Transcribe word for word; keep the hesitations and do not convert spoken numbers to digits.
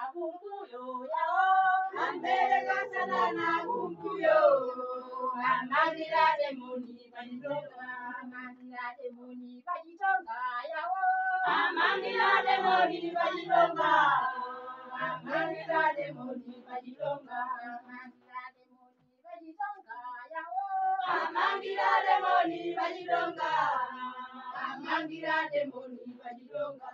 kumbuyo yao. Ambele sana na kumbuyo. Amangira demoni bajitonga. Amangira demoni bajitonga yao. Amangira demoni bajitonga. Amangira demoni bajitonga. Amangira demoni bajitonga yao. Amangira demoni bajitonga. Amangira demoni bajitonga.